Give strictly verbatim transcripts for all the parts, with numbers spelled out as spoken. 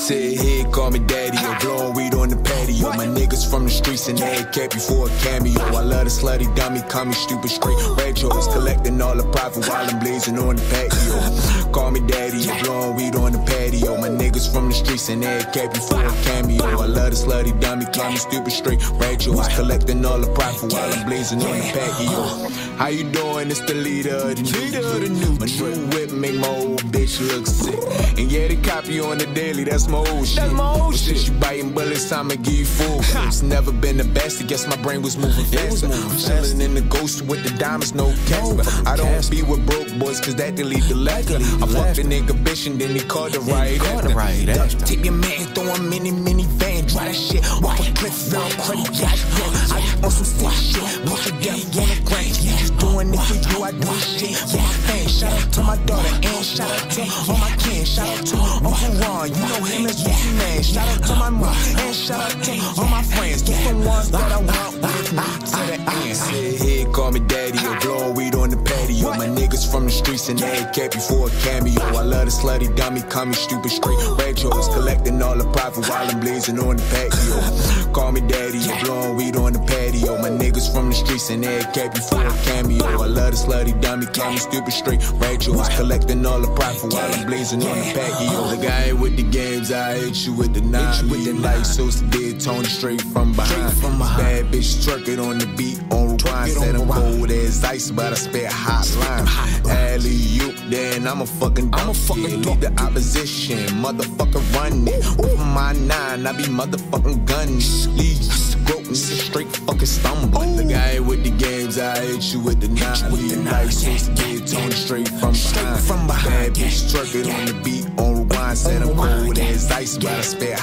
Sit here, call me daddy, yo. Blowing weed on the patio. My niggas from the streets and they kept you for a cameo. I love the slutty dummy, call me stupid straight retros. Collecting all the profit while I'm blazing on the patio. Call me daddy, yo. Blowing weed on the patio. My niggas from the streets and they kept you for a cameo. I love the slutty dummy, call me stupid straight retros. Collecting all the profit while I'm blazing on the patio. How you doing? It's the leader of the new. My new whip make my old bitch look sick. And yeah, they copy on the daily, that's my old shit. That's my old but shit. Since you biting bullets, I'ma give you full. It's never been the best, I guess my brain was moving fast. I'm chillin' in the ghost with the diamonds, no cash. But I don't be with broke boys, cause that delete the laughter. I fucked the nigga bitch and then he called the right after. Tip your man, throw him in a minivan, drive that shit off a cliff, now credit yacht. I on some sick shit, push your death on the grain. Just doing it for you, I do shit for my fans. Shout out to my daughter and shout out to all my kids. Shout out to Uncle Ron, you know him as Ricky Man. Shout out to my mom and shout out to all my friends. Get the ones that I want with me to the end. Sit here, call me daddy, yo. Blowing weed on the patio. My niggas from the streets and they kept you for a cameo. I love the slutty dummy, call me stupid straight retros. Collecting all the profit while I'm blazing on the patio. Call me daddy, yo. Blowing weed on the patio. My niggas from the streets and they kept you for a cameo. I love the slutty dummy, call me stupid straight retros. Collecting all the profit while I'm blazing on the patio. The guy ain't with the games, I hit you with the nine. With the light, so dead, Tony straight from behind. Bad bitch twerking on the beat, on rewind. Said I'm cold as ice, but I spit hot line. Alley-oop, then I'm a fucking dunk. I'm a fucking lead the opposition, motherfucker run it. With my nine, I be motherfucking gunning. Leave broken, straight fucking stumbling. The guy ain't with the games, I hit you with the nine. Lead light, so dead, Tony straight from behind. Bad bitch twerking on the beat, on rewind. Said I'm cold as ice, but I spit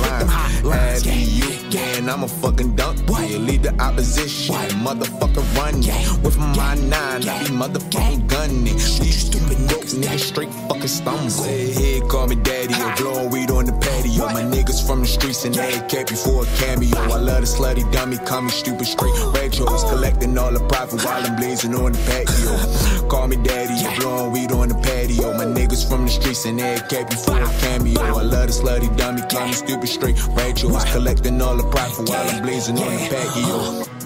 hot line. Alley-oop, then I'm a fucking dunk. Yeah, lead the opposition, motherfucker run it. With my nine, I be motherfucking gunning. These stupid niggas, niggas straight fucking stumbling. Sit here, call me daddy, yo. Blowing weed on the patio. My niggas from the streets and they kept you for a cameo. I love the slutty dummy, call me stupid straight retros. Collecting all the profit while I'm blazing on the patio. Call me daddy, yo. Blowing weed on the patio. My niggas from the streets and they kept you for a cameo. I love the slutty dummy, call me stupid straight retros. Collecting all the profit while I'm blazing on the patio.